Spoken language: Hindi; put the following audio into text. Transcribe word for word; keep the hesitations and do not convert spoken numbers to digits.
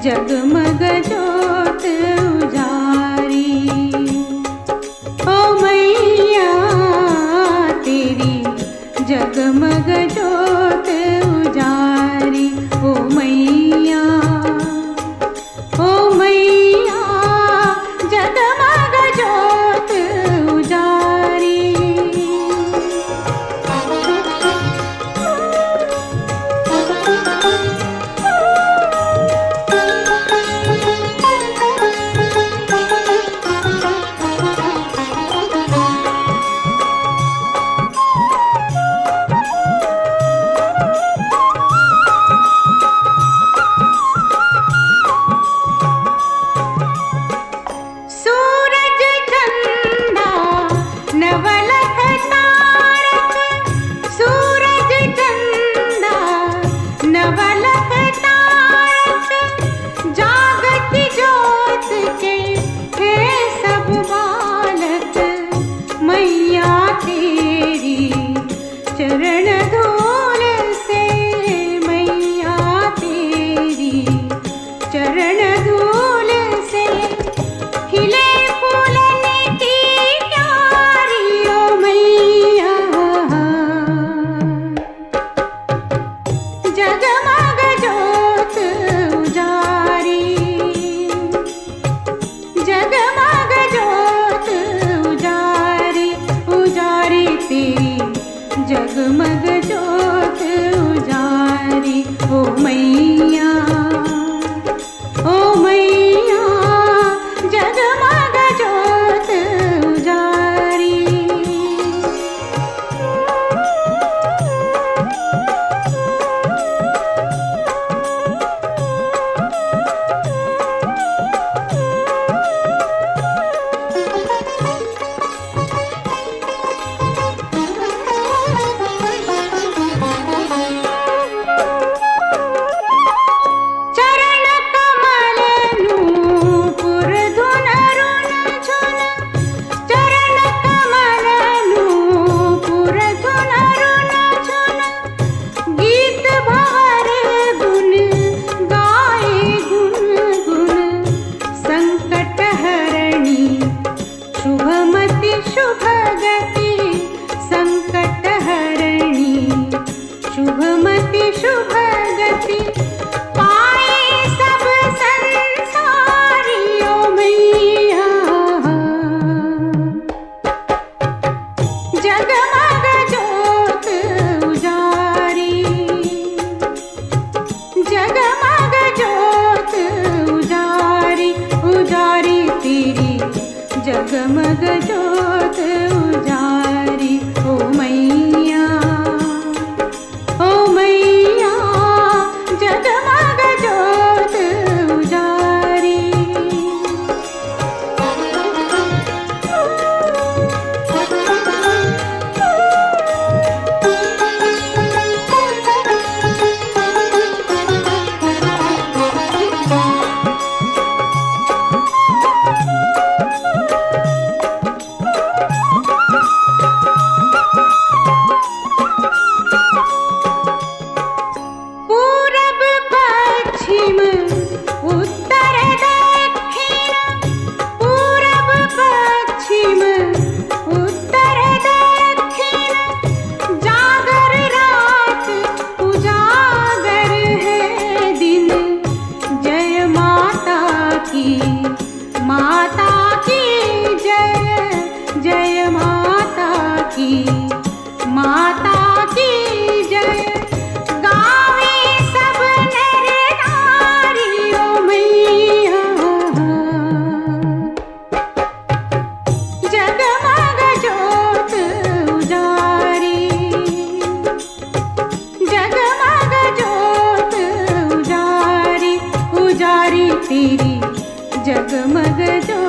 जगमग जोत उजारी। ओ मैया तेरी जगमग जोत उजारी। ओ मैया ओ मैया जगमग जोत उजारी। चरण धूल से मैया तेरी चरण धूल से खिले फूलन की क्यारी। ओ मैया जगमग जोत उजारी। जगमग जोत उजारी उजारी तेरी जगमग जोत उजारी। ओ मैया ओ मैया जगमग जोत उजारी। शुभमति शुभ गति संकट हरणी। शुभमति शुभ गति पाए सब संसारी। ओ मैया जगमग जोत उजारी। जगमग जोत उजारी उजारी तेरी जगमग जोत उजारी। ओ मैया ओ मैया जगमग जोत उजारी। माता की जय जय माता की माता की जय गावे सब नर नारी। ओ मैया जगमग जोत उजारी। जगमग जोत उजारी उजारी तेरी जगमग जोत